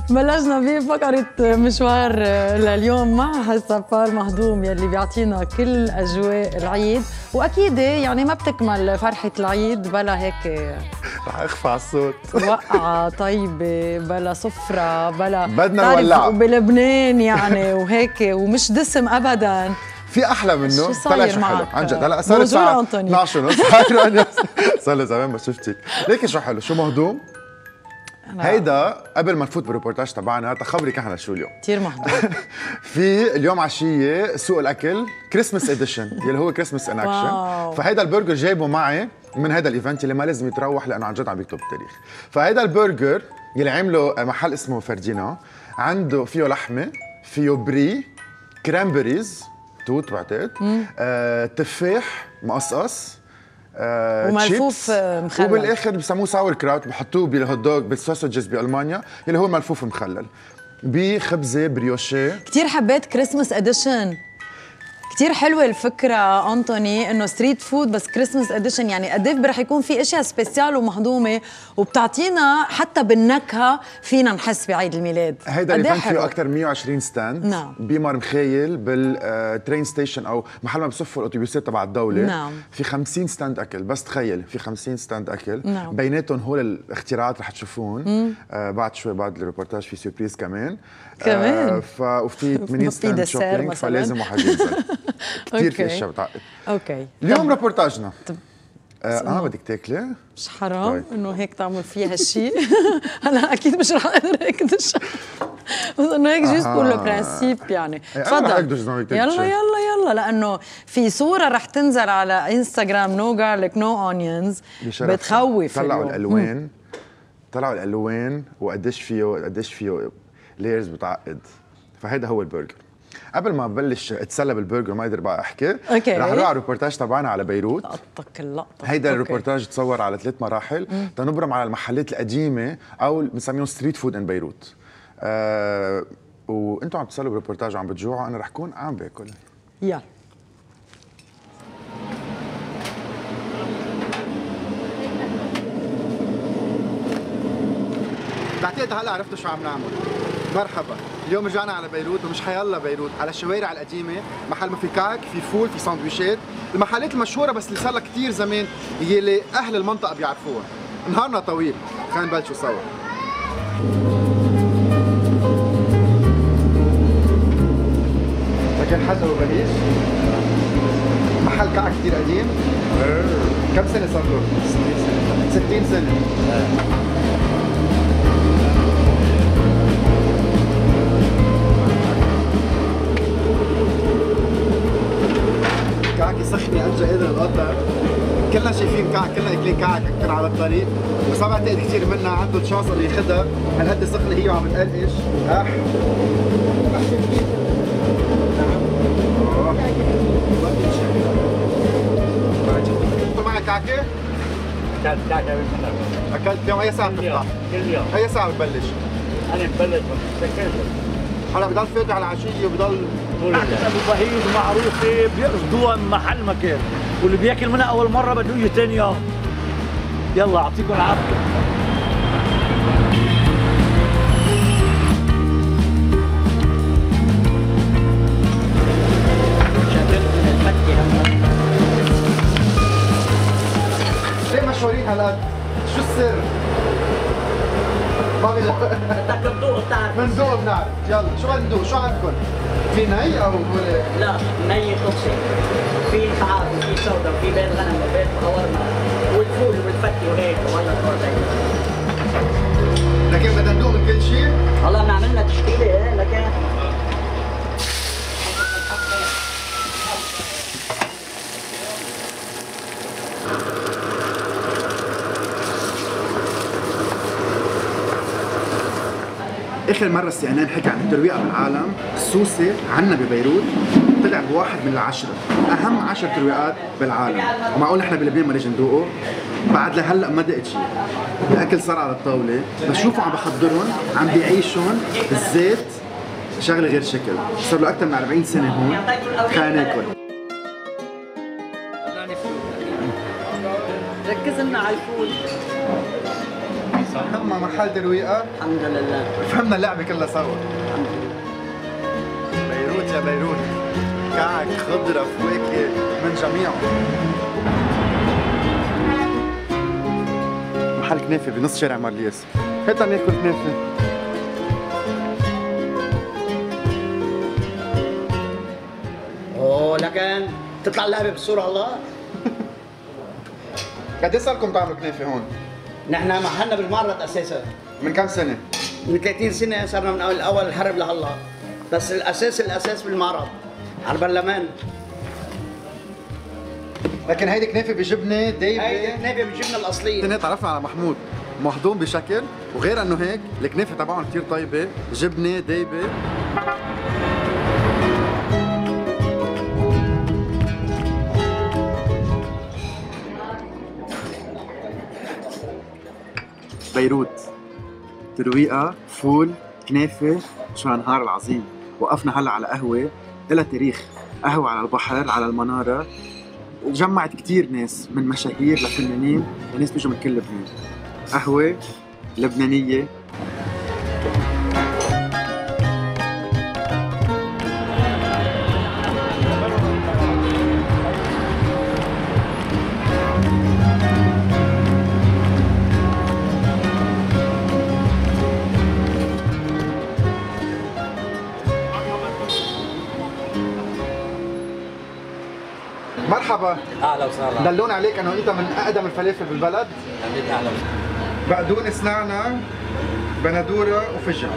بلشنا بفقرة مشوار لليوم مع هالسفار مهضوم يلي بيعطينا كل أجواء العيد، وأكيد يعني ما بتكمل فرحة العيد بلا هيك رح اخفى على الصوت وقعة طيبة بلا صفرة بلا بدنا نولعها بلبنان يعني وهيك ومش دسم أبداً. في احلى منه. طلع شو حلو عن جد. هلا صار الساعه أنطوني 12:30 صار لي زمان ما شفتك. ليكي شو حلو شو مهضوم. هيدا قبل ما نفوت بالريبورتاج تبعنا تخبرك احنا شو اليوم كثير مهضوم. في اليوم عشيه سوق الاكل كريسمس اديشن يلي هو كريسمس ان اكشن. فهيدا البرجر جايبه معي من هيدا الايفنت اللي ما لازم يتروح لانه عن جد عم بيكتب التاريخ. فهيدا البرجر يلي عمله محل اسمه فردينا، عنده فيه لحمه، فيه بري، كرامبريز توت بعتقد، تفاح مقصقص، وملفوف مخلل، وبالاخر بسموه ساور كراوت، بحطوه بالهوت دوغ بالسوسجز بالمانيا اللي هو ملفوف مخلل بخبزه بريوشيه. كثير حبيت كريسمس اديشن، كتير حلوة الفكرة أنطوني إنه ستريت فود بس كريسمس اديشن، يعني قد ايه رح يكون في اشياء سبيسيال ومهضومة وبتعطينا حتى بالنكهة فينا نحس بعيد الميلاد. هيدا الايفنت فيه اكثر 120 ستاند. نعم. بمر مخيل بالترين ستيشن او محل ما بصفوا الاتوبيسات تبع الدولة. نعم. في 50 ستاند اكل، بس تخيل في 50 ستاند اكل. نعم. بيناتهم هول الاختراعات رح تشوفون بعد شوي بعد الريبورتاج في سيربريز كمان. وفي 8 ستاند شوبينج فلازم واحد ينزل. كثير في اشياء بتعقد. اوكي اليوم ريبورتاجنا بدك تاكلي؟ مش حرام طيب. انه هيك تعمل فيها هالشيء. انا اكيد مش رح اقدر اكدش، بس انه هيك جوست بور لو برانسيب يعني. تفضل. يلا يلا لانه في صوره رح تنزل على انستغرام نو جارليك نو اونيونز بتخوف. طلعوا الالوان وقديش فيه لايرز بتعقد. فهيدا هو البرجر. قبل ما ببلش اتسلى بالبرجر ما اقدر بقى احكي، رح نروح على الريبورتاج تبعنا على بيروت. لقطك اللقطه. هيدا الريبورتاج تصور على 3 مراحل تنبرم على المحلات القديمه او بنسميهم ستريت فود ان بيروت. وانتم عم تسالوا بالريبورتاج وعم بتجوعوا، انا رح كون عم باكل. يلا بعتقد هلا عرفتوا شو عم نعمل. مرحبا، اليوم رجعنا على بيروت، ومش حيلا بيروت، على الشوارع القديمه، محل ما في كعك، في فول، في ساندويشات، المحلات المشهوره بس اللي صار لها كثير زمان يلي اهل المنطقه بيعرفوها. نهارنا طويل، خلينا نبلشوا سوا. لكن حدا وبليش محل كعك كثير قديم. كم سنه صار له؟ 60 سنه. كعك يسخني انجا قادر القطر. كلنا شايفين كعك، كلنا اكلين كعك كنا على الطريق، بس ما بعتقد كثير منا عنده الشانس اللي ياخذها هالقد سخنه هي وعم بتقلقش. انتوا معك كعكه؟ اكلت كعكه بالمنى. اكلت اليوم اي ساعه بتفتح؟ كل يوم. اي ساعه بتبلش؟ انا ببلش بسكر. هلا بضل فاتح على العشيه وبضل كعكة ابو وحيد معروفه بيقصدوها من محل مكان، واللي بياكل منها اول مره بده يجي ثاني يوم. يلا يعطيكم العافيه. ليه مشهورين هالقد؟ شو السر؟ ما بدك تذوق بتعرف. بنذوق بنعرف، يلا شو بدنا ندوق؟ شو عندكم؟ في ني او لا ني طبسه، في طعام وفي سودا وفي بيض غنم وبيض قورمه والفول والفتي وهيك والله لكن بدنا ندوق من كل شيء؟ والله بنعمل لنا تشكيله ايه لكن اخر مره السي ان ان حكى عن الترويقه بالعالم، السوسي عنا ببيروت طلع بواحد من العشره اهم 10 ترويقات بالعالم، ومعقول نحن بلبنان ما نجي ندوقه؟ بعد لهلا ما دقت شيء. الاكل صار على الطاوله، بشوفه عم بحضرهم، عم بيعيشهم بالزيت شغله غير شكل، صار له اكثر من 40 سنه هون. خلينا ناكل. ركز لنا على الفول. اهم محل ترويقه. الحمد لله. فهمنا اللعبه كلها سوا. بيروت يا بيروت، كعك خضره فواكه من جميعه. محل كنافه بنص شارع مارلياس، هات ناكل كنافه. اوه لكن تطلع اللعبه بالصوره الله. قد ايه صار لكم تعملوا كنافه هون؟ نحن محلنا بالمعرض اساسا من كم سنه؟ من 30 سنه، صرنا من اول الحرب لهلا، بس الاساس بالمعرض على البرلمان. لكن هيدي كنافه بجبنه دايبه. هيدي كنافه بالجبنه الاصليه. هنا تعرفنا على محمود مهضوم بشكل، وغير انه هيك الكنافه تبعهم كثير طيبه، جبنه دايبه. بيروت ترويقه فول كنافه، شو هالنهار العظيم. وقفنا هلا على قهوه لها تاريخ، قهوه على البحر على المناره، جمعت كثير ناس من مشاهير لفنانين وناس بيجوا من كل لبنان. قهوه لبنانيه. مرحبا. اهلا وسهلا. دلونا عليك انه انت من اقدم الفلافل بالبلد. اهلا وسهلا. بقدونس نعنع بندوره وفجع.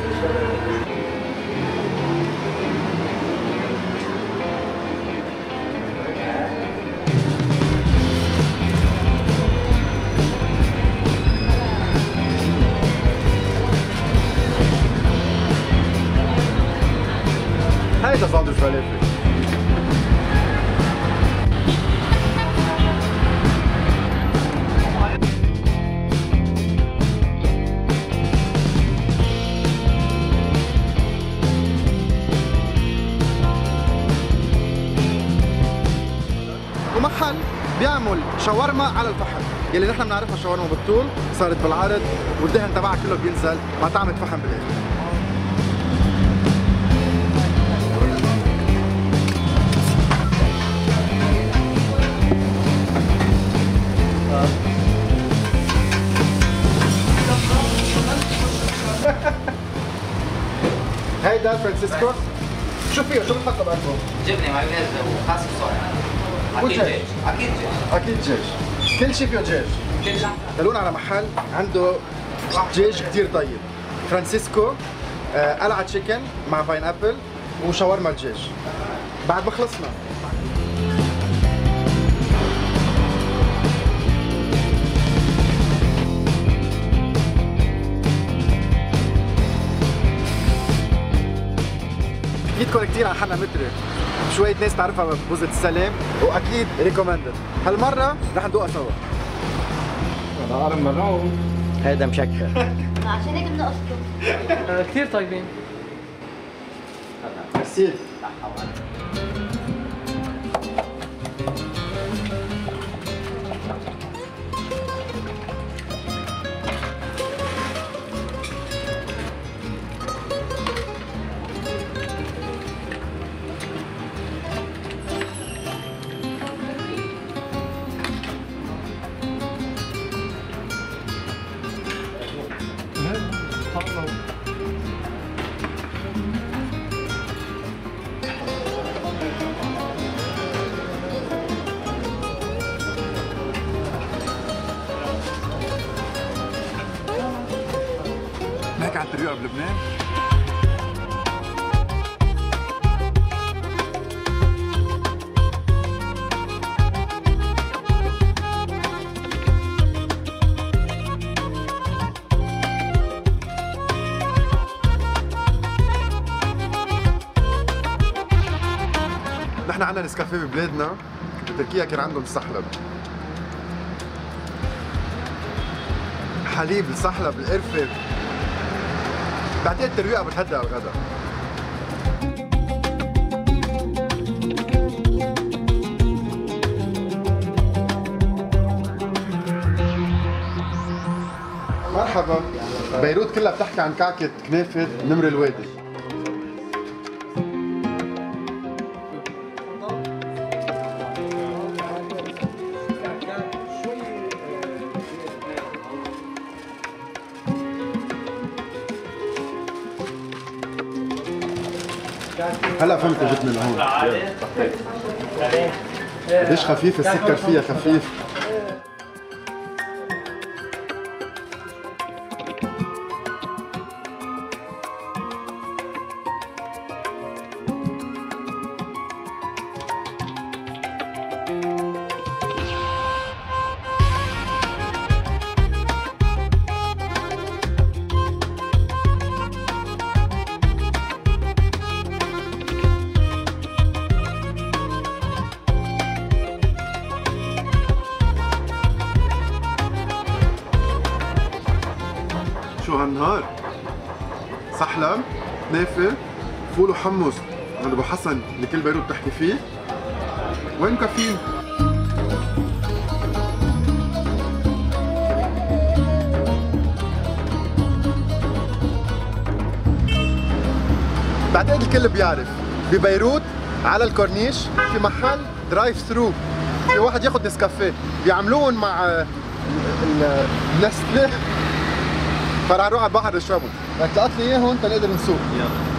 هيدا ساندويتش فلافل. ومحل بيعمل شاورما على الفحم، يلي نحن بنعرفها شاورما بالطول، صارت بالعرض والدهن تبعها كله بينزل مع طعمة فحم بالاخر. هيدا فرانسيسكو، شو فيه؟ شو بتحطه بقلبه؟ جبنه مايونيز وخس وصويا. اكيد ودجاج. دجاج. اكيد دجاج. اكيد دجاج، كل شيء فيه دجاج. كل شيء. دلونا على محل عنده دجاج كثير طيب، فرانسيسكو، قلعة تشيكن مع باين ابل وشاورما دجاج. بعد ما خلصنا اكيدكم كثير عن حنا متري، شوية ناس تعرفها ببوزة السلام، واكيد ريكومندد. هالمرة رح ندوقها سوا. هذا أقرب من روم. هيدا مشكل. عشان هيك بنقصده. كثير طيبين. ميرسي. نحكي عن الترويقة بلبنان. نحن عندنا نسكافيه ببلادنا، بتركيا كان عندهم السحلب. حليب السحلب القرفة. بعدين الترويقة بتهدى على الغداء. مرحبا. مرحبا. بيروت كلها بتحكي عن كعكة كنافة نمر الوادي. هلا فهمت جبتني لهون. قديش خفيف السكر فيها خفيف. شو هالنهار؟ سحلب، كنافة، فول وحمص عند ابو حسن اللي كل بيروت بتحكي فيه. وين كافيين؟ بعتقد الكل بيعرف ببيروت على الكورنيش في محل درايف ثرو، في واحد ياخذ نسكافيه بيعملوهم مع النستلي، فرح نروح على البحر نشربهم. بدك تلقط لي اياهم تنقدر نسوق. يلا.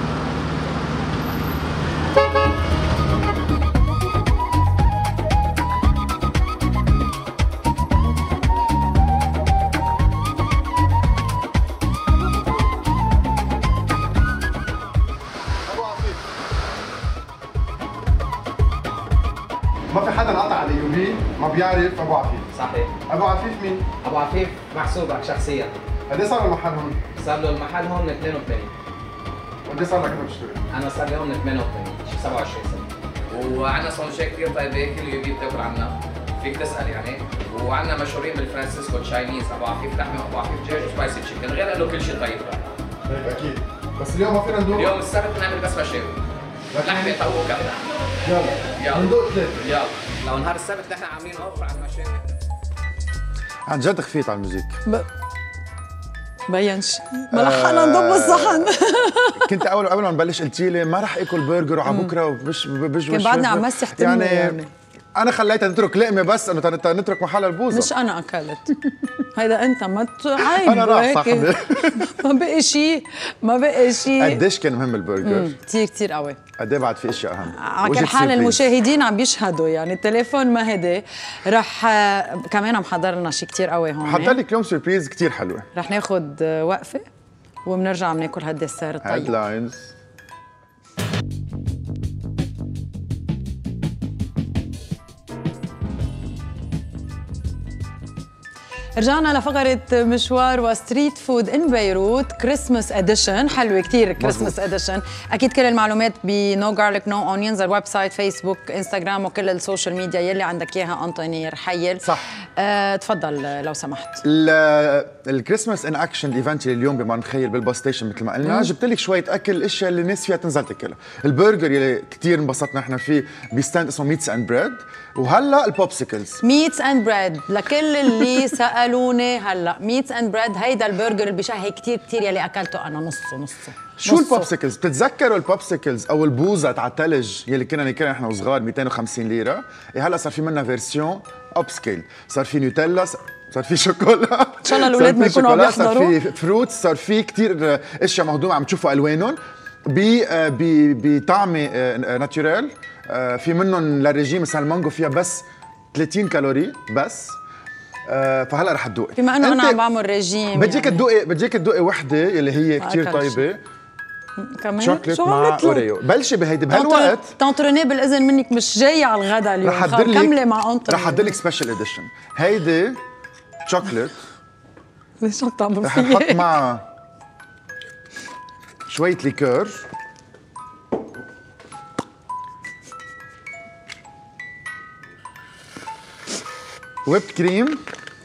ما في حدا قطع على اليوبي ما بيعرف ابو عفيف. صحيح. ابو عفيف مين؟ ابو عفيف محسوبك شخصيا. قد ايه صار المحل هون؟ صار له المحل هون من 82. وقد ايه صار لك انت بتشتغل؟ انا صار لي هون من 88 شي 27 سنه. وعندنا ساندويتشات كثير طيبه كل يوم بتاكل عنا، فيك تسال يعني. وعندنا مشهورين بالفرانسيسكو تشاينيز، ابو عفيف لحمه وابو عفيف دجاج وسبايسي تشيكن، غير انه كل شيء طيب. طيب اكيد. بس اليوم ما فينا ندوق. اليوم السبت بنعمل بس مشاوي. لحمه طاووق كبده. يلا ندوق ثلاثه. يلا. لو نهار السبت نحن عاملين اوفر على المشاوي. عن جد خفيت على الموزيك. بينش ملحقنا نضب الصحن. كنت قبل ما نبلش قلتي لي ما رح اكل برجر وعلى بكره وبش كان بعدنا عم مسح تمه يعني. انا خليتها تترك لقمه بس انه نترك محل البوظه. مش انا اكلت. هيدا انت ما عيب. انا راح صحني. ما بقي شيء ما بقي شيء. قديش كان مهم البرجر؟ كثير كثير قوي. قد ايه بعد في اشياء اهم؟ على كل حال المشاهدين عم بيشهدوا يعني التليفون ما هدي. رح كمان محضر لنا شيء كثير قوي هون. حضر لك اليوم سربريز كثير حلوه. رح ناخذ وقفه وبنرجع بناكل هالديسير الطيب. هيدلاينز. رجعنا لفقرة مشوار وستريت فود ان بيروت كريسماس اديشن. حلوة كتير كريسماس اديشن. اكيد كل المعلومات بنو جارليك نو اونيونز، الويب سايت، فيسبوك، انستغرام، وكل السوشيال ميديا يلي عندك اياها انطوني رحيل. صح. تفضل لو سمحت. الكريسماس ان اكشن ايفنت اللي اليوم بما نخيل بالباص ستيشن مثل ما قلنا، جبت لك شويه اكل، الاشياء اللي الناس فيها تنزل تاكلها. البرجر اللي كثير انبسطنا احنا فيه بستاند اسمه ميتس اند بريد، وهلا البوبسيكلز. ميتس اند بريد لكل اللي سالوني هلا، ميتس اند بريد هيدا البرجر اللي بشهي كثير كثير يلي اكلته انا نصه. شو البوبسيكلز؟ بتتذكروا البوبسيكلز او البوزة على الثلج يلي كنا ناكلها احنا وصغار 250 ليره؟ هلا صار في منها فيرسيون اب سكيل، صار في نيوتيلا، صار في شوكولا، ان شاء الله الاولاد ما يكونوا عم يحضروا، صار في فروتس، صار في كثير اشياء مهضومه عم تشوفوا الوانهم بطعمه ناتشورال. في منهم للرجيم مثلا المانجو فيها بس 30 كالوري بس. فهلا رح تدوقي. بما انه انا عم بعمل رجيم بديك تدوقي بديك تدوقي وحده اللي هي كثير طيبه كمان شوكليت مع اوريو. بلشي بهيدي بهالوقت. تنطرني بالاذن منك مش جايه على الغداء اليوم، كملي مع انطر. رح احضر لك سبيشال اديشن. هيدي شوكليت ليش عم تعمل رح نحط معها شويه ليكور، ويب كريم،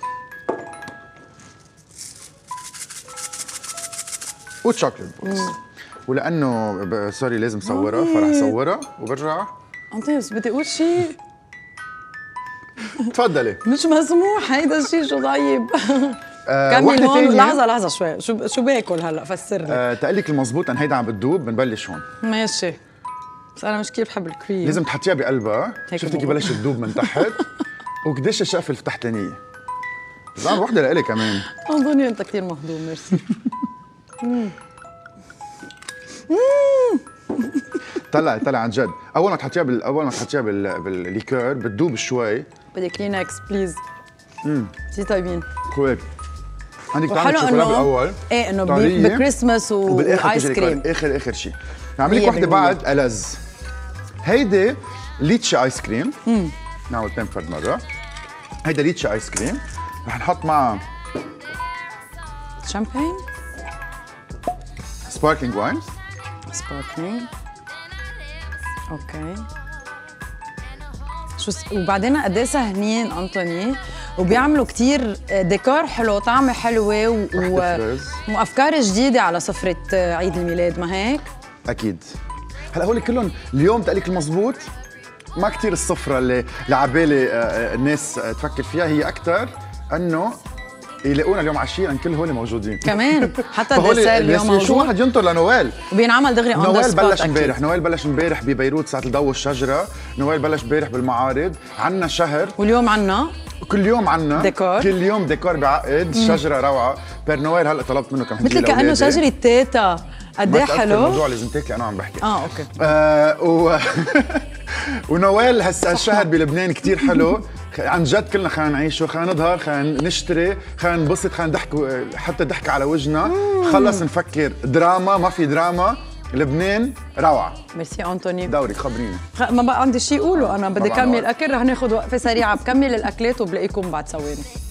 وتشوكلت بوكس. ولانه سوري لازم صورها فرح صورها وبرجع. انطي بس بدي اقول شيء. تفضلي. مش مسموح هيدا الشيء، شو طيب. كمل وحدة هون. تانية. لحظه شوي، شو باكل هلا فسر لي. تقلك المضبوط ان هيدا عم بتدوب بنبلش هون. ماشي، بس انا مش كثير بحب الكريم. لازم تحطيها بقلبها. هيك شفتي كيف بقول. بلشت تدوب من تحت وقديش الشقفه التحتانيه. زعما وحده لإلي كمان. اظني انت كثير مهضوم. ميرسي. طلع عن جد. اول ما تحطيها بالليكور بتدوب شوي. بدي كلينكس بليز. كثير طيبين. خويك عندك طعم وحلو الشوكولا انه بالاول. ايه انه طرية. بكريسماس وبالاخر وايس بتجي كريم. اخر شيء. نعمل لك وحده بعد ألذ. هيدي ليتشي ايس كريم. نعمل تاني فرد مره. هيدا ليتشي ايس كريم رح نحط معها شامبين سباركلينج واين. سباركلينج. اوكي. وبعدين قد ايه سهلين انطوني، وبيعملوا كتير ديكور حلو، طعمه حلوه وافكار جديده على سفره عيد الميلاد، ما هيك؟ اكيد. هلا هول كلهم اليوم تقلك المضبوط ما كتير السفره اللي عبالي الناس تفكر فيها، هي اكثر انه يلاقونا اليوم عشيه ان كل هول موجودين كمان. حتى الديسير اليوم موجود. شو واحد ينطر لنوال وبينعمل دغري اون ذا سبوت. نوال بلش امبارح ببيروت ساعه الضوء الشجره. نوال بلش امبارح بالمعارض. عنا شهر واليوم عنا كل يوم عنا ديكور. كل يوم ديكور بعقد. الشجره روعه. بير نوال هلا طلبت منه كم هديه مثل كانه شجره تيتا. قد ايه حلو. الموضوع لازم تاكلي انا عم بحكي. اوكي. ونوال هالشهر بلبنان كتير حلو عن جد. كلنا خلينا نعيشه، خلينا نظهر، خلينا نشتري، خلينا ننبسط، خلينا نضحك حتى ضحك على وجهنا. خلص نفكر دراما ما في دراما. لبنان روعه. ميرسي انطوني. دوري خبريني. ما بقى عندي شيء اقوله، انا بدي كمل اكل. رح ناخذ وقفه سريعه بكمل الاكلات وبلاقيكم بعد ثواني.